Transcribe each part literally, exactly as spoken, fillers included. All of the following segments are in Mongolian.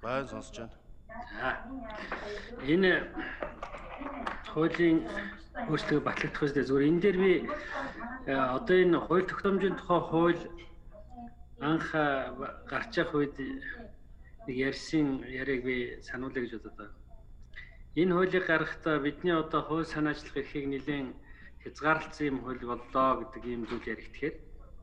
Байн сонсож байна. За. Энэ хуулийн өөрчлөлтөд батлагдах үедээ зүгээр энэ дээр би одоо энэ хууль тогтоомжийн тухай хууль анх гарч явах үед нэг ярьсан яриаг би сануулъя гэж бодод. Энэ хуулийг гаргахдаа бидний одоо хууль санаачлах эрхийг нэлээд хязгаарлалцсан юм хууль боллоо гэдэг ийм зүйл яригдэхээр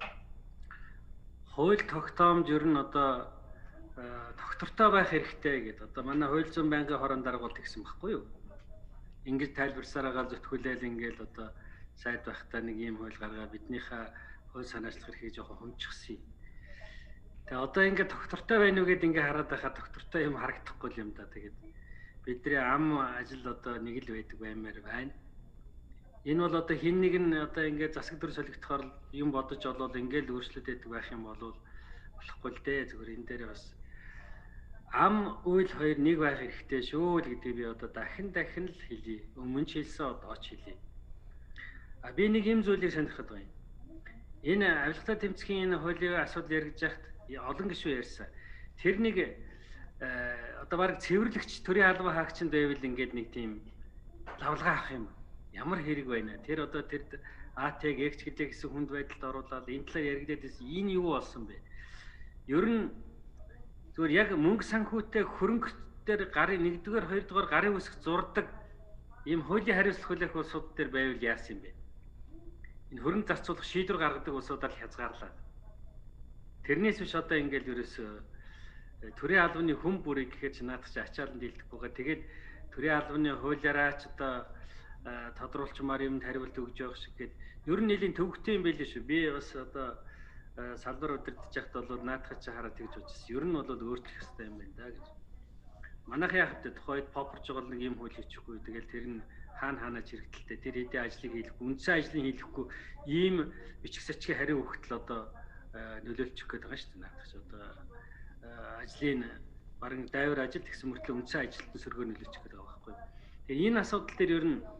хууль тогтоомж ер нь одоо доктортой байх хэрэгтэй гэдэг. Одоо манай хууль зүйн байнгын хорон дарга бол тэгсэн байхгүй юу? Ингээд тайлбарсараагаа зүтгүүлээл ингээд одоо сайд байхдаа нэг ийм хууль гаргаа биднийхээ хууль санаачлах эрхийг жоохон хөнчихсөн юм. Тэгээ одоо ингээд доктортой байна уу гэдээ ингээд хараад байхад доктортой юм харагдахгүй юм да. Тэгээд бидний ам ажил одоо нэг л байдаг баймаар байна. Энэ бол одоо хин нэг нь одоо ингээд засаг дүр солигдохоор юм бодож олвол ингээд өөрчлөлт өгөх байх юм бол болохгүй л дээ. Зүгээр энэ дээр бас ам үйл хоёр нэг байх хэрэгтэй шүү л гэдэг би одоо дахин дахин л хэлье. Өмнө ч хэлсэн одоо ч хэлье. А би нэг юм зүйлийг сонирхоод байна. Энэ авилгатай тэмцэхийн энэ хуулийн асуудал яригдж яхад олон гишүүн ярьсан. Тэр нэг одоо баг цэвэрлэгч төрийн албан хаагчинд байвал ингээд нэг тийм лавлгаа авах юм. Ямар хэрэг байна. Тэр одоо тэр АТ-г эгч гэлээ гэсэн хүнд байдалд оруулаад энэ талаар яригдээд байсан. Энэ юу болсон бэ? Ер нь зүгээр яг мөнгө санхүүтэй хөрөнгө дээр гарын нэгдүгээр хоёрдугаар гарын үсэг зурдаг ийм хуулийн хариуцлах хүлээх улсууд дээр байвал яасан юм бэ? Энэ хөрөнгө зарцуулах шийдвэр гаргадаг улсуудаар хязгаарлаад. Тэрнээс биш одоо ингээл ерөөсөө төрийн албаны хүм бүрийг гэхэд ч наадах чи ачаалан дийлдэхгүйгээ тэгээд төрийн албаны хуулиараа ч одоо тодруулчмаар юмд хариулт өгж явах шиг гээд ер нь нэлийн төвөгтэй юм байл шүү. Би бас одоо салбар удирдах яхад бол наадах чи хараад тэгж үзсэн. Ер нь бол өөрчлөх хэрэгтэй юм байна да гэж. Манайх яг хэвтэ тухайд попорч байгаа нэг юм хууль хийчихгүй. Тэгэл тэр нь хаана хаанаа чирэгдэлтэй тэр хэдийн ажлыг хийхгүй, үндсэн ажлыг хийхгүй ийм бичих сачгийн хариу өгтөл одоо нөлөөлчих гээд байгаа шүү дээ наадах чи одоо ажлын барин дайвар ажил гэсэн мөртлөө үндсэн ажилтны сөргөө нөлөөлчих гээд байгаа байхгүй. Тэгээ энэ асуудал дээр ер нь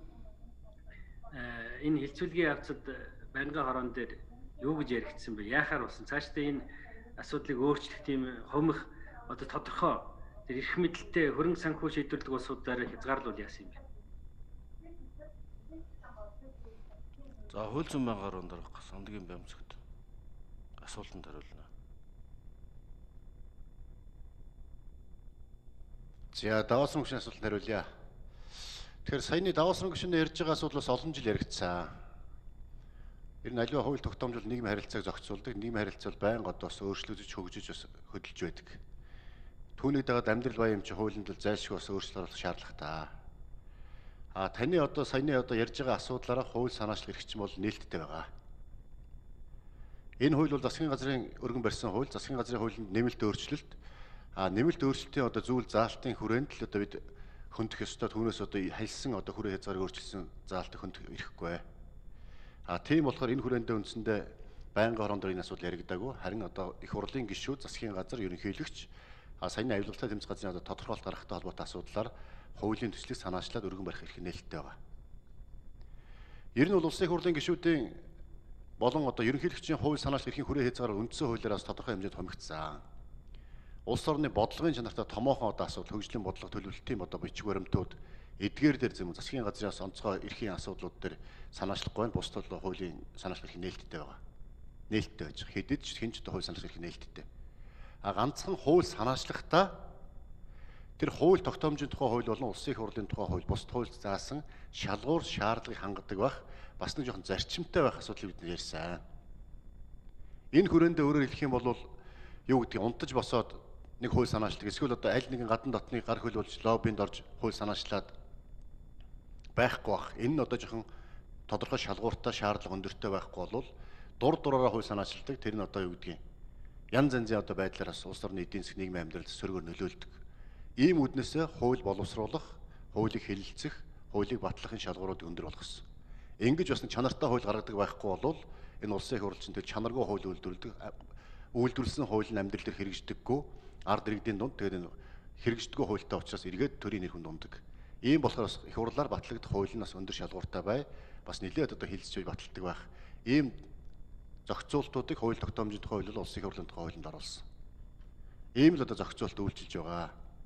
энэ хилцүүлгийн явцад байнгын хорон дээр юу гэж яригдсан бэ? Яахаар болсон? Цаашдаа энэ асуудлыг өөрчлөх тийм хомих одоо тодорхой тэр эрх мэдэлтэй хөрөнгө санхүү шийдвэрлэх улсуудаар хязгаарлал яасан юм бэ? За хууль зүйн байнгын хорон дарга Сандгийн баймцагт асуултанд хариулна. За даваасрын гүшин асуултанд хариулъя. Тэгэхээр саяны даваасрын гүшинд ярьж байгаа асуудлаас олон жил яригдсан. Ер нь аливаа хууль тогтоомжол нийгмийн харилцааг зохицуулдаг, нийгмийн харилцаа байнга одоо бас өөрчлөгдөж хөгжиж бас хөдөлж байдаг. Түүнийг дагаад амьдрал баян чи хуулинд л зайлшгүй бас өөрчлөлт оруулах шаардлагатай. А таны одоо саяны одоо ярьж байгаа асуудлаараа хууль санаачлах эрх чинь бол нээлттэй байгаа. Энэ хууль бол засгийн газрын өргөн барьсан хууль, засгийн газрын хуулинд нэмэлт өөрчлөлт. А нэмэлт өөрчлөлтийн одоо зүйл заалтын хүрээнд л одоо бид хөндөх ёстой. Түүнээс одоо хальсан одоо хүрээ хязгаарыг өөрчилсөн заалтыг хөндөх ирэхгүй. А тийм болохоор энэ хүрээндээ үндсэндээ байнгын хорон дээр энэ асуудал яригдаагүй. Харин одоо их хурлын гишүүд, засгийн газар, ерөнхийлөгч а саяны авилгалтай тэмцэх газрын одоо тодорхойлолт гаргахтай холбоотой асуудлаар хуулийн төслийг санаачлаад өргөн барих эрх нээлттэй байгаа. Ер нь бол улсын их хурлын гишүүдийн болон одоо ерөнхийлөгчийн хууль санаачлах эрхийн хүрээ хязгаараар үндсэн хуулиараас тодорхой хэмжээнд хомигдсан. Улс орны бодлогын чанартай томоохон одоо асуудал, хөгжлийн бодлого төлөвлөлтийн одоо бичиг баримтууд эдгээр дээр зэм засгийн газраас онцгой эрхийн асуудлууд дээр санаачлахгүй байна. Бусдад бол хуулийн санаачлах эрх нээлттэй байгаа. Нээлттэй байж хэдэд ч хинч одоо хууль санаачлах эрх нээлттэй. А ганцхан хууль санаачлахдаа тэр хууль тогтоомжийн тухай хууль болон улсын их хурлын тухай хууль бусд хуульд заасан шалгуур шаардлагыг хангадаг байх, бас нэг жоохон зарчимтай байх асуудлыг бид ярьсан. Энэ хүрээндээ өөрөөр хэлэх юм бол юу гэдгийг унтаж босоод нэг хууль санаачдаг. Эсвэл одоо аль нэгэн гадна дотны гар хөл болж лоббинд орж хууль санаачлаад байхгүй бах. Энэ нь одоо жоохон тодорхой шалгууртай шаардлага өндөртэй байхгүй бол дур дураараа хууль санаачилдаг. Тэр нь одоо юу гэдгийг янз янзын одоо байдлаараас улс орны эдийн засгийн нийгмийн амьдралд сөргөөр нөлөөлдөг. Ийм үднээсээ хууль боловсруулах, хуулийг хэлэлцэх, хуулийг батлахын шалгуурууд өндөр болох ёстой. Ингэж бас нэг чанартай хууль гаргадаг байхгүй бол энэ улсын их хурлын тэр чанаргүй хууль үйлдвэрлэдэг, үйлдвэрлэсэн хууль нь амьдрал дээр хэрэгждэггүй, ард иргэдийн дунд тэгээд хэрэгждэггүй хуультай учраас эргээд төрийн нэр хүнд ундаг. Ийм болохоор их хурлаар батлагдах хууль нь бас өндөр шалгууртай бай, бас нэлээд одоо хилцж баталдаг байх. Ийм зохицуултуудыг хууль тогтоомжийн тухай хууль бол улсын их хурлын тухай хуулинд оруулсан. Ийм л одоо зохицуулт үйлчилж байгаа.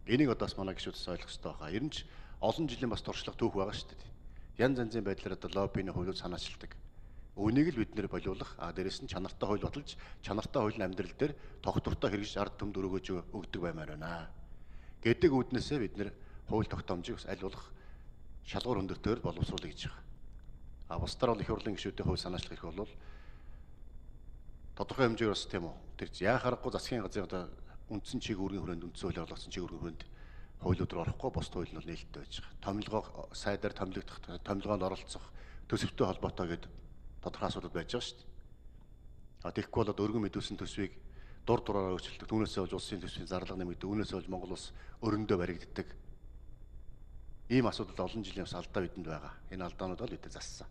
Энийг одоо бас манай гишүүд ойлгох хэрэгтэй байгаа. Ер нь ч олон жилийн бас туршлага түүх байгаа шүү дээ. Янз янзын байдлаар одоо лоббины хуулиуд санаачилдаг. Үүнийг л бид нэр болиулах, а дээрэс нь чанартай хууль баталж, чанартай хуулийн амьдрал дээр тогтвортой хэрэгж ард түмд өргөж өгдөг баймаар байна. Гэдэг үүднээсээ бид нэр хууль тогтоомжийг бас аль болох шалгуур өндөртөөр боловсруулах гэж байгаа. А бусдаар бол их хурлын гишүүдийн хууль санаачлах эрх бол тодорхой хэмжээгээр бас тийм үү. Тэр яа харахгүй засгийн газрын одоо үндсэн чиг үүргийн хүрээнд үндсэн хуулиар олгосон чиг үүргийн хүрээнд хуулиуд руу орохгүй бус хууль нь бол нээлттэй байж байгаа. Томилгоо сайдаар томилогдох, томилгоонд оролцох, төсөвтэй холбоотой гэдэг тодорхой асуудал байж байгаа шүү дээ. А тэгэхгүй бол одоо өргөн мэдүүлсэн төсвийг дур дураараа өөрчилдөг. Түүнээсээ болж улсын төсвийн зарлага нэмэгддэг. Үүнээсээ болж Монгол улс өрөндөө баригддаг. Ийм асуудал олон жилийн бас алдаа бидэнд байгаа. Энэ алдаанууд бол бидэд зассан.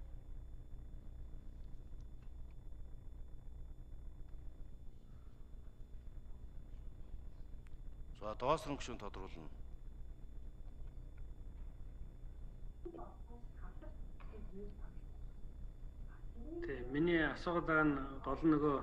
За доосрон гишүүн тодруулна. Тэг. Миний асуугаад байгаа нь гол нь нөгөө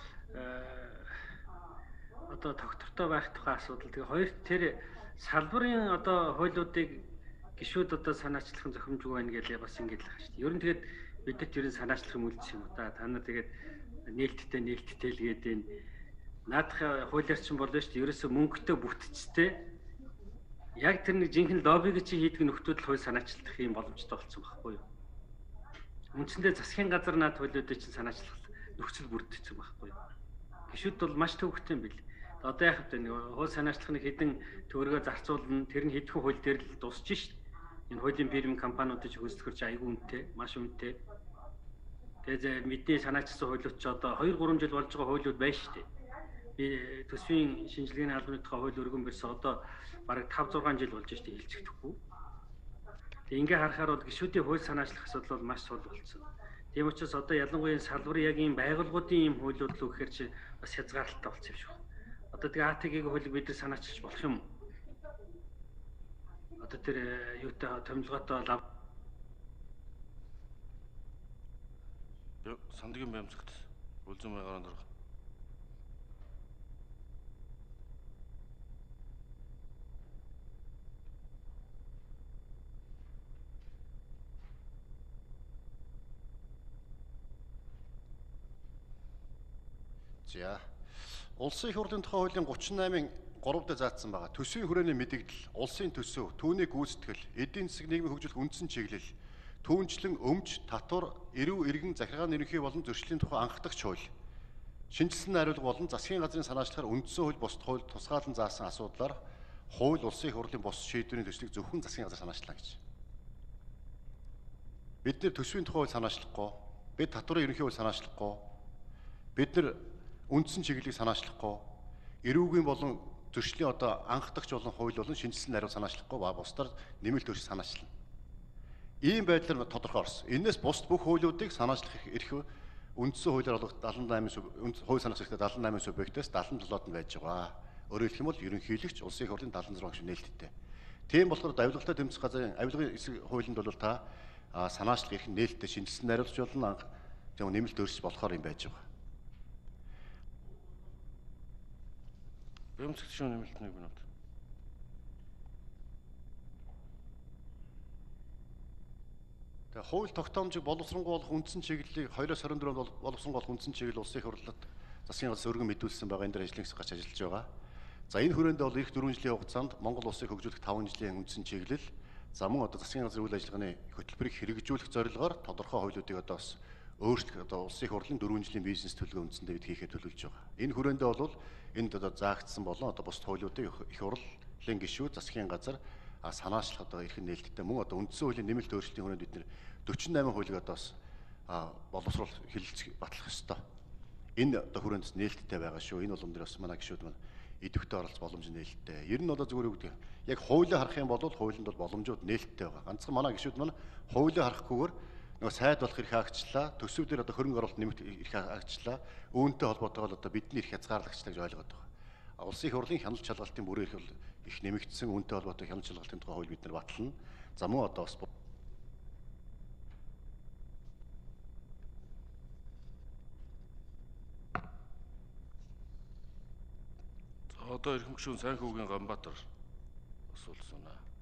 одоо тогтвортой байх тухай асуудал. Тэгээ хоёр тэр салбарын одоо хуулиудыг гишүүд одоо санаачлах нь зохимжгүй байна гэж бас ингэж л байгаа шүү дээ. Ер нь тэгээд бидэд ер нь санаачлах юм үлдсэн юм уу та? Та нар тэгээд нээлттэй нээлттэй л гээд энэ наадах хуулиар чинь болно шүү дээ. Ерөөсө мөнгөтэй бүтцтэй яг тэр нэг жинхэнэ лоббиг чи хийдэг нөхдүүд л хууль санаачилдах юм боломжтой болсон байхгүй юу? Үндсэндээ засгийн газар наад хуулиудыг чинь санаачлах нөхцөл бүрдсэн байхгүй юу? Гишүүд бол маш төвөгтэй юм бил. Одоо яг хэвээр нэг хууль санаачлах нэг хэдэн төгрөгөө зарцуулна, тэр нь хэдхэн хууль дээр л дуусч шít. Энэ хуулийн фирм компаниудыг хөөцлөхөр чи айгүй үнэтэй, маш үнэтэй. Тэгээд мэдээ санаачилсан хуулиуд ч одоо хоёр гурван жил болж байгаа хуулиуд байна шүү дээ. Би төсвийн шинжилгээний албаны тухай хууль өргөн барьсан одоо бараг тавь зургаан жил болж штэ хэлцэгдэхгүй. Тэг ингээ харахаар бол гишүүдийн хууль санаачлах асуудал бол маш сул болсон. Тийм учраас одоо ялангуяа салбарын яг ийм байгууллагуудын ийм хуулиуд л үхэхээр чи бас хязгаарлалтай болсон юм шиг байна. Одоо тэгээ А Т Г-ийн хуулийг бид нар санаачилж болох юм. Одоо тэр юутай томилгоотой лав Сандгийн баймцагт үлзэн байгаар ондрох. За. Улсын их хурлын тухай хуулийн гучин наймын гурав дээр заасан байгаа. Төсвийн хүрээний мэдэгдэл, улсын төсөв, түүний гүйцэтгэл, эдийн засаг нийгмийн хөгжүүлэх үндсэн чиглэл, түүнчлэн өмч, татвар, эрүү иргэн захиргааны ерөнхий болон зөрчлийн тухай анхдагч хууль, шинжилсэн найруулга болон засгийн газрын санаачлагаар үндсэн хууль бусад хууль тусгаалan заасан асуудлаар хууль улсын их хурлын бус шийдвэрийн төслийг зөвхөн засгийн газар санаачлаа гэж. Бид нэр төсвийн тухай хууль санаачлахгүй, бид татварын ерөнхий хууль санаачлахгүй, бид нар үндсэн чиглэлийг санаачлахгүй, эрүүгийн болон зөрчлийн одоо анхдагч болон хууль болон шинжилсэн найруулга санаачлахгүй ба бусдаар нэмэлт өөрчлөлт санаачлана. Ийм байдлаар тодорхой орсон. Энээс бусд бүх хуулиудыг санаачлах эрх үндсэн хуулиар олгогдсон дадлан наймын хууль санаачлах хэрэгтэй дадлан наймын субъектээс дадлан толгойд нь байж байгаа. Өөрөөр хэлэх юм бол ерөнхийлөгч улсын их хурлын дадлан зураг шиг нээлттэй. Тийм болохоор авилгалтай тэмцэх газрын авилгын эсрэг хуулинд бол та санаачлах эрх нь нээлттэй шинжилсэн найруулагч болон тийм нэмэлт өөрчлөлт болохоор юм байж байгаа. Бямцагт шүү нэмэлт нэг минут. Тэгээ хууль тогтоомжийг боловсронгуй болох үндсэн чиглэлийг хоёроос хорин дөрөнд боловсронгуй болох үндсэн чиглэл улсын их хурлад засгийн газраас өргөн мэдүүлсэн байгаа. Энэ дээр ажлын хэсэг гарч ажиллаж байгаа. За энэ хүрээндээ бол эх дөрвөн жилийн хугацаанд Монгол улсыг хөгжүүлэх таван жилийн үндсэн чиглэл за мөн одоо засгийн газрын үйл ажиллагааны хөтөлбөрийг хэрэгжүүлэх зорилгоор тодорхой хуулиудыг одоо бас өөрчлөх одоо улсын их хурлын дөрвөн жилийн бизнес төлөвлөгөө үндсэндээ бид хийхэд төлөвлөж байгаа. Энэ хүрээндээ бол энд одоо заагдсан болон одоо бус хуулиудыг их хурлын гишүүд засгийн газар санаачлах одоо эрх нээлттэй мөн одоо үндсэн хуулийн нэмэлт өөрчлөлтийн хүрээнд бид нэр дөрвөн восемь хуулийг одоо бас боловсруул хэлэлцэх батлах ёстой. Энэ одоо хүрээнд нээлттэй байгаа шүү. Энэ улам дээр бас манай гишүүд маань идэвхтэй оролцох боломж нээлттэй. Ер нь одоо зүгээр үг гэдэг. Яг хуулийг харах юм бол хуулинд бол боломжууд нээлттэй байгаа. Ганцхан манай гишүүд маань хуулийг харахгүйгээр нөгөө сайд болох эрх хаагчлаа, төсөв дээр одоо хөрөнгө оруулалт нэмэлт эрх хаагчлаа, үүнтэй холбоотойгоо одоо бидний эрх хязгаарлагчлаа гэж ойлгоод байгаа. Улсын их хурлын хяналт шалгалтын бүрэн эрх бол их нэмэгдсэн, үүнтэй холбоотой хяналт шалгалтын тухай хууль бид нар батлана. За мөн одоо бас Одоо эрхэм гишүүн Сайнхүүгийн Ганбаатар. асуулт сунаа.